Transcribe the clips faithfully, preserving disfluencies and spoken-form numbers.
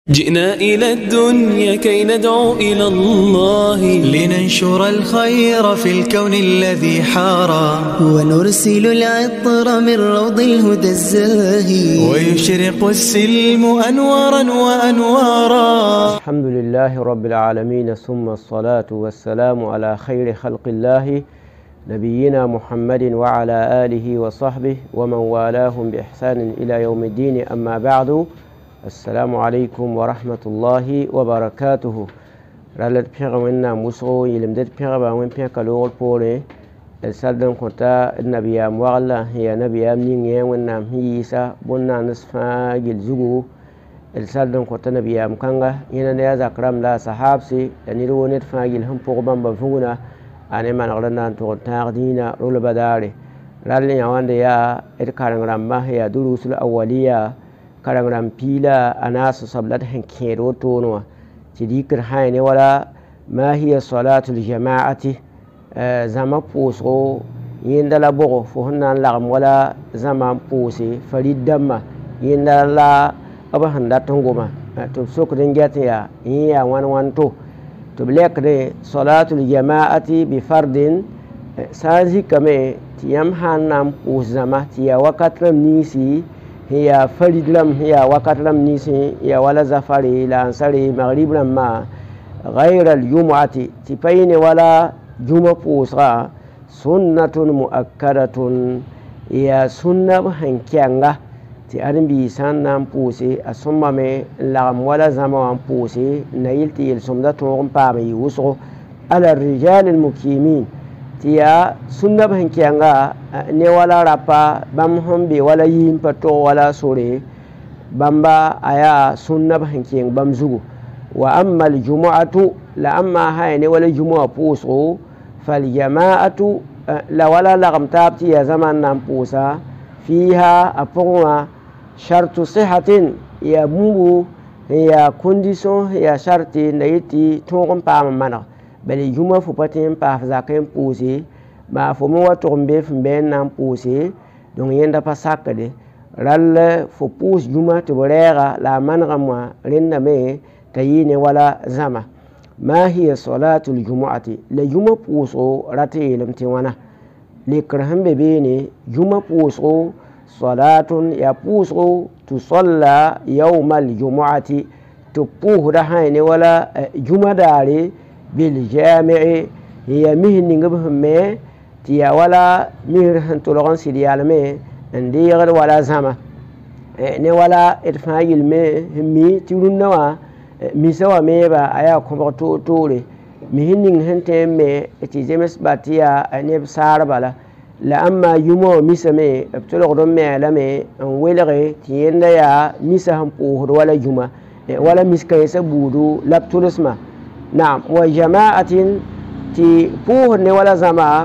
جئنا إلى الدنيا كي ندعو إلى الله، لننشر الخير في الكون الذي حارى، ونرسل العطر من روض الهدى الزاهي، ويشرق السلم أنوارا وأنوارا. الحمد لله رب العالمين، ثم الصلاة والسلام على خير خلق الله نبينا محمد وعلى آله وصحبه ومن والاهم بإحسان إلى يوم الدين. أما بعد، السلام عليكم ورحمة الله وبركاته. رالت بيغا وينا مسو يلمدت بيغا وين بيغا لغل بولي السلام كنتا النبي أمواغلا هي نبي أمنين وينا مهيسا بنا نصفا جلزغو السلام كنتا نبي أمكانغا هنا نيازا كرام لا صحابسي لنيرو نتفا جلهم بغبان بفونا أنا ما نغلنا أنتو تاغدينا رول بداري رالي يوان ديا إتكارن رمى هي دروس الأولية karangram pila anasu sablat hankero tono tidikir hayne wala ma hiya salatul jama'ati zama puso yinda la bogo fo hannan lagam wala zama pusi faridamma yinda la aba handa tongoma to sokren gatiya ya wan wan to to blekre salatul jama'ati bi fardin sazi kame tiyam hannan pus zama tiya wakatram nisi هي فريد لم هي وقت لم نيسي يا ولا زفاري لا انصري مغرب لما غير الجمعة تبين ولا جمعة فوسرا سنة مؤكدة يا سنة هنكيانغا تي أرنبي سنة فوسي أسمى مي لغم ولا زمان فوسي نيلتي السمدة تنغم بامي وسرو على الرجال المكيمين tiya sunna ban kiyanga ne wala rapa bam hombe wala yin pato wala sore bamba aya sunna ban kiyang bam zugu wa amma al jumu'atu la amma hay ne wala jumu'a puso fal jama'atu la wala lagam tabti ya zaman nan pusa fiha aponwa shartu sihatin ya mungu ya condition ya sharti nayti tongom pam mana bali juma fo patin pa zaken pouser ma fo mo watombe fmben nan pouser donc yenda pa sakade ral fo pous juma to borera la manra moi renda me tayine wala zama ma hiya salatul jumu'ati la juma pouso rate lamti wana le krahambe bene juma pouso salatun ya pouso tu salla yawmal jumu'ati to pouhda hayne wala juma dare بالجامع هي مهن نجبهم ما تيا ولا مهر هنتولغان سيدي علمي عندي غير ولا زما ne wala irfayil me himmi tilun nawa mi sawa me ba aya ko to tore mi hinnin hente me ti jemes batia ne sar bala la amma yumo misame tolo do me la me an welere ti yenda ya misa han po wala juma wala miska yesa budu laptulisma نعم وجماعة تي فوه ولا زما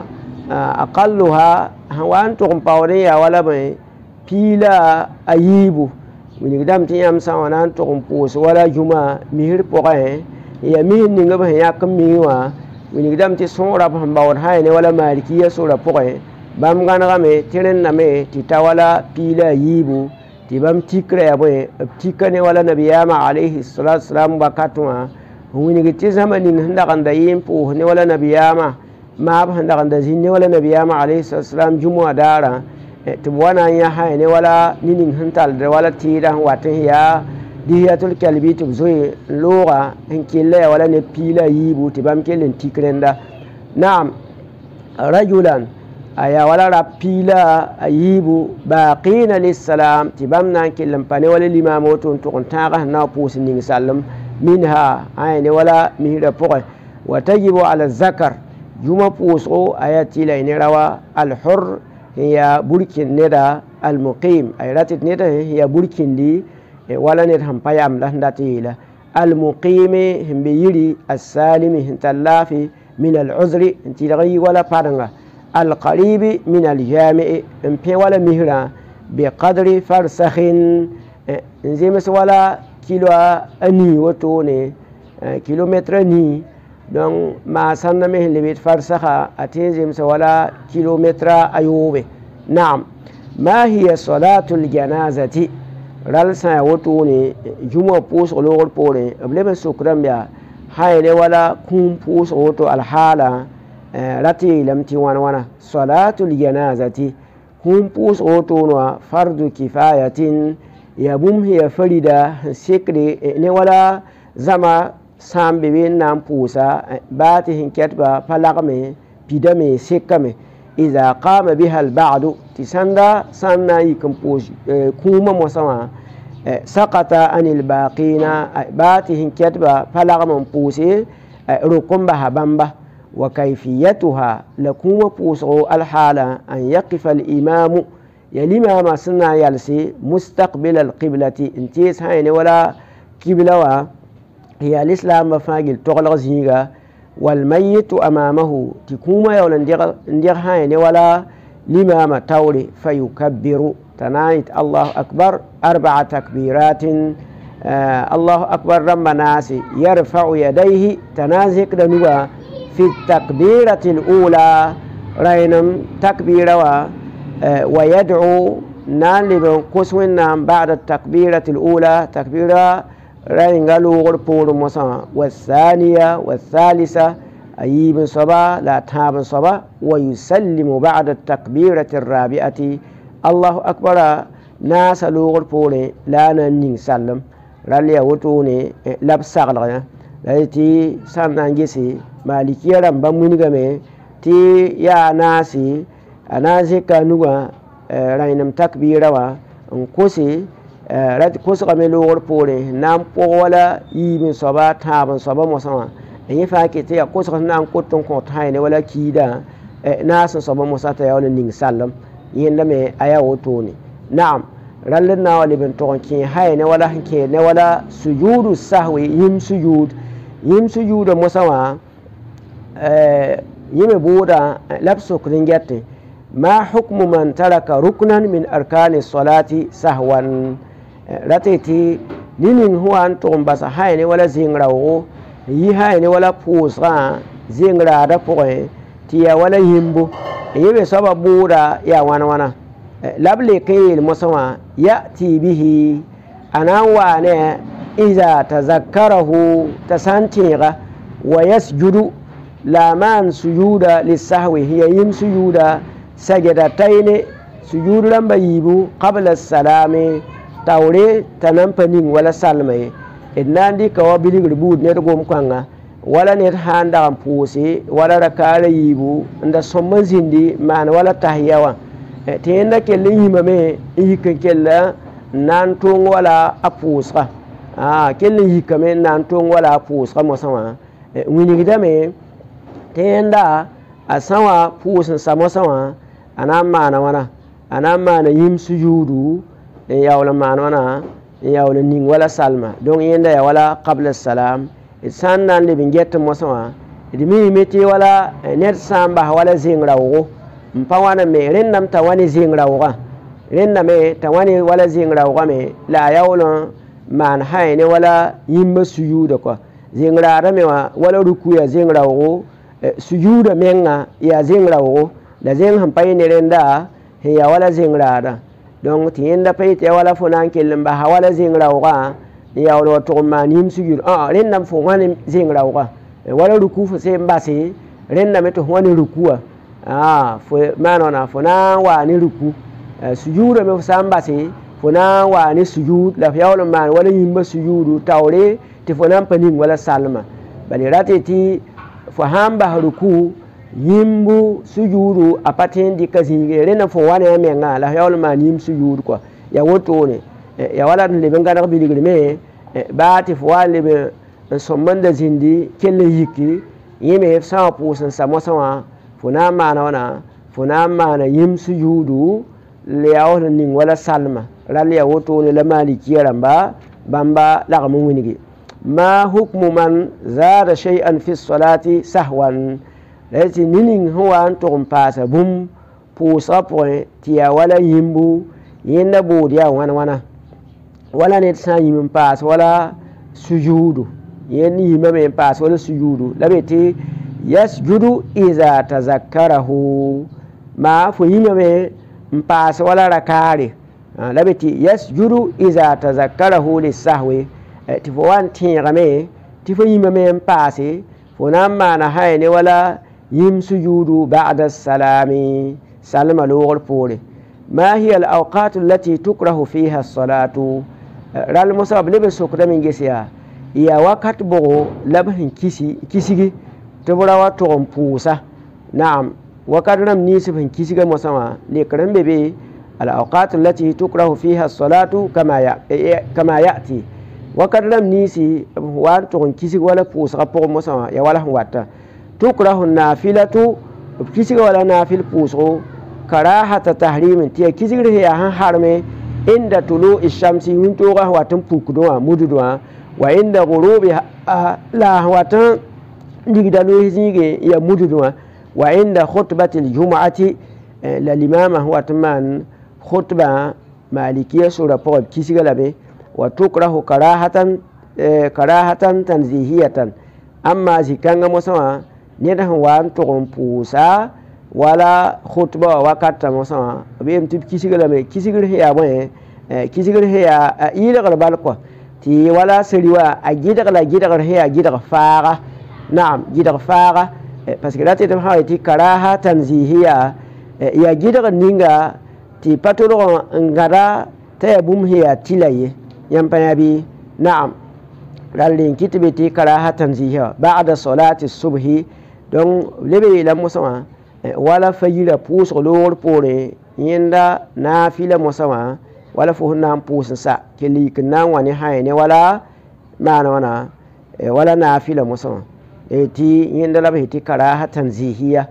أقلها هوان تقوم باوريا ولا بي بيلا أيبو من قدام تيام سوانان تقوم بوس ولا جمعة مهر بوغين هي مهر نيغبه ياكم ميوا من قدام تي سورة بهم باور هاي ولا مالكية سورة بوغين بام غانغامي تيرن نامي تيتا ولا بيلا أيبو تي بام تيكري أبوي تيكني ولا نبياما عليه الصلاة والسلام بكاتوا wini giti zamani handa kan da yin po ne wala nabiyama ma ba handa kan da zinne wala nabiyama alayhi salam jumu'a dara to wana ya hay ne wala ninin hantal da wala tira watin ya diyatul kalbi to zoy lora en kille wala ne pila yibu to bam kellen tikrenda na'am rajulan aya wala rapila ayibu baqina lis-salam tibamna killam pane wala limamo to to taga na posin ning sallam منها عين ولا مهر فوق وتجب على الذكر جمع فوسو آياتي لين روا الحر هي بركن ندا المقيم آيات ندا هي بركن دي ولا ندهم بيام لهنداتي لا المقيم هم بيري السالم هنتلافي من العذر انتلغي ولا فارنغا القريب من الجامع امبي ولا مهرا بقدر فرسخ انزيمس ولا kilo ani woto ne kilometre ni donc ma sanna me lebit farsaha atenzim sa wala kilometra ayobe na'am ma hiya salatul janazati ral sã ya wotone juma pʋʋsg loogr poorẽ b leb n sʋk rãmb yaa sã ne wala kũum pʋʋsg woto alhaala ra tɩ yeelame tɩ wãn wãna salatul janazati kũum pʋʋsg wotone wã fardu kifayatin ya bũmb sẽn ya farida sẽn sekre ne wala zãma sã n be be n na n pʋʋsa baa tɩ sẽn kɛtba pa lagme pidame sekame iza qama biha albadu tɩ sãnda sã n na n yik n pʋʋs kũumã mosã wã sakata an ilbaqina baa tɩ sẽn kɛtba pa lagm n pʋʋse rok n basa bãmba wa kayfiyatuha la kũumã pʋʋsgo alhaala an yaqifa alimamu ya limaamã sẽn na n yalse mustaqbila alqiblati n tees sã ne wala kibla wã ya alislaambã fãa gil toglg zĩiga walmayitu amamahu tɩ kũumã yaool n deg sã ne wala limaamã taoore fa yukabbiru t'a na n yet allahu akbar arbaa takbiratin allahu akbar rãmbã naase yarfau yadayhi t'a na n zẽkda nuga fi takbirati alula raɩnem takbira wã wa yad'u na n leb n kos wẽnnaam ba'da takbirati alula takbira raɩnga loogr poorẽ mosã wã wathaniya wathalisa a yiib n soaba la a tãab n soaba wa yusallimu ba'da takbirati arrabi'ati allahu akbara naasa loogr poorẽ la a na n ning sallem rall ya wotone la b saglgã la tɩ sã n na n gese malikiya rãmbã wingame tɩ yaa naase a na n zẽka a nugã rãynem takbira wã n kose ra tɩ kosgame loogr poorẽ na n pʋg wala yiib n soaba tãab n soaba mosã wã yẽ fãa ket tɩ yaa kosg sẽn na n kot n kõ tã ne wala kiidã naas n soaba mosã t'a yaool n ning sallem yẽndame a yaa wotone naam rall d na n wa leb n tog n kẽ sã ne wala sẽn kẽed ne wala sujuudu sahwi yĩm sujuud yĩm sujuudã mosã wã yẽ me bʋʋda la b sokd n gɛtẽ ma hukmu man taraka ruknan min arkani salati sahwan ra tɩ tɩ ne ning sẽn wa n tʋg n basa sã ne wala zeng raoogo yi sã ne wala pʋʋsgã zeng raadã pʋgẽ tɩ yaa wala yĩmbo yẽ me soaba bʋʋda yaa wãn wãna la b lek n yeel mosã wã ya'ti bihi a na n waa ne iza tazakkarahu t'a sã n tẽega wa yasjudu la maan sujuuda lisahwi hiya yĩm sujuuda sajadataine sujuud rãmba yiibu qabla salame taoore t'a na n pa ning wala salma ye d na n dɩka wa bilgr buud ned gom kãnga wala ned sã n dag n pʋʋse wala rakaara yiibu n da sõm n zĩndi maan wala tahiya wã tɩ yẽnda kell n yĩmame n yik n kella n na n tʋng wala a pʋʋsga kell n yikame n na n tʋng wala a pʋʋsga mosã wã wingdame tɩ yẽnda a sã wã pʋʋs n sa mosã wã a na n maana wãna a na n maana yĩm sujuudu n yaool n maan wãna n yaool n ning wala salma donc yẽnda yaa wala qabla salam d sã n na n leb n get mosã wã d miime tɩ wala ned sã n bas wala zeng raoogo n pa wãna me rẽndame t'a wa ne zeng raoogã rẽndame t'a wa ne wala zeng raoogame la a yaool n maan sã ne wala yĩmbã sujuuda kɔa zeng raadame wã wala ruku yaa zeng raoogo sujuuda menga yaa zeng raoogo la zeng sẽn pa yẽ ne rẽnda sẽn yaa wala zeng raada donc tɩ yẽnda pa yetɩ ya wala fo na n kell n basa wala zeng raoogã n yaool wa tʋg n maan yĩm sujuud ã rẽndame fo wa ne zeng raoogã wala ruku fo sẽn base rẽndame tɩ f wa ne rukuwã fo maan wãna fo na n waa ne ruku sujuudame fo sã n base fo na n waa ne sujuud la f yaool n maan wala yĩmbã sujuudu taoore tɩ fo na n pa ning wala salma bale ra tɩ tɩ fo sã n bas ruku yĩmbu sujuudu a pa tõe n dɩka zĩige rẽnda fo wa ne a menga la f yaool n maan yĩm sujuud kɔa ya wotone ya wala n leb n gãneg bilgrme baa tɩ fo wa n leb n sõm n da zĩndi kell n yiki yẽ me f sã n wa pʋʋs n sa mosã wã fo na n maana wãna fo na n maana yĩm sujuudu la yaool n ning wala salma rall ya wotone la malikiya rãmba bãmba lagm n wĩnge ma hukmu man zada shay'an fi salati sahwan la tɩ ne ning sẽn wa n tʋg n paasa bũmb pʋʋsgã pʋgẽ tɩ yaa wala yĩmbu yẽnda bood yaa wãn wãna wala ned sã n yĩm n paas wala sujuudu yẽnd yĩmame n paas wala sujuudu la be tɩ yasjudu iza tazakkarahu ma fo yĩmame n paas wala rakaare labeti yasjudu iza tazakkarahu lisahwi ti fo wan tẽegame tɩ fo yĩmã me n paase fo na n maana hayne wala yĩm sujuudu ba'da salami salma loogr poore ma hiya al awqat allati tukrahu fiha as-salatu ral mosab lebe sokda min gese ya ya wakat bogo lab hin kisi kisigi to bora wa to on puusa naam wakat ram ni sibin kisiga mosama le karam bebe al awqat allati tukrahu fiha as-salatu kama ya kama ya'ti wakat ram ni si wa to on kisigi wala puusa po mosama ya wala wata tukrahu nafilatu kisiga wala nafil puuso karahata tahrimin tiya kisigre ya han harme inda tulu ishamsi wintoga watan pukudwa mududwa wa inda ghurubi la watan digdalu hizige ya mududwa wa inda khutbati aljum'ati la limama watan man khutba malikiya sura po kisigalabe wa tukrahu karahatan karahatan tanzihiyatan amma zikanga mosawa neda wan to pusa wala khutba wakata mosa bem tip kisigala me kisigir ya boy kisigir ya ila gal balko ti wala seriwa a gidar la gidar ya gidar faga na'am gidar faga parce que lati tam hayti karaha tanzihiya ya gidar ninga ti patoro ngara tayabum hiya tilaye yampa yabi na'am dalin kitbe ti karaha tanzihiya ba'da salati subhi don lebe la musama wala fajira puus loor pore yenda nafila mosama wala fo nan puus sa keli knan wani hayne wala mana wana wala nafila mosama eti yenda la beti karaha tanzihiya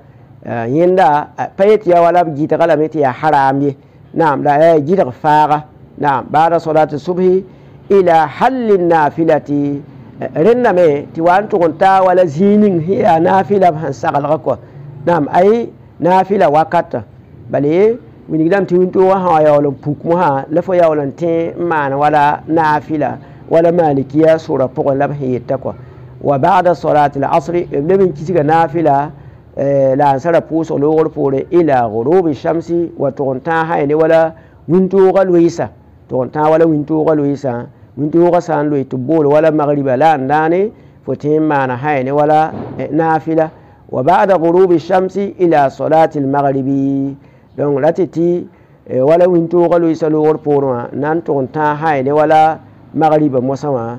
yenda payet ya wala gita kala meti ya harami naam la gita faga naam ba'da salati subhi ila halin nafilati renna me ti wan to konta wala zinin hiya nafila han sagal ko nam ay nafila wakata bale wini gidam ti winto wa ha ya wala pukmu ha la fo ya wala te mana wala nafila wala malikiya sura pokon la hiyeta ko wa ba'da salati al-asr ibn kisiga nafila la ansara puso logor pore ila ghurubi shamsi wa tonta hayne wala winto galwisa tonta wala winto galwisa winto ga san lo itubol wala maghriba la ndane fo te mana hayne wala nafila وبعد غروب الشمس إلى صلاة المغرب دون لاتتي ولا وينتو غلو يسالو وربورما نانتو انتا هاي ولا مغرب مسوا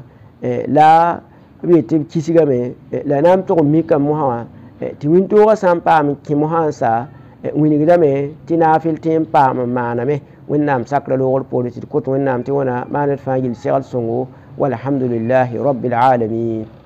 لا بيتب كيسيغامي لا نامتو ميكا موها تي وينتو غسام بام كي موهانسا وينيغدامي تي نافل تيم بام مانامي وينام ساكرا لو وربوري تي كوت وينام تي ونا مانت فاجل سيغال سونغو والحمد لله رب العالمين.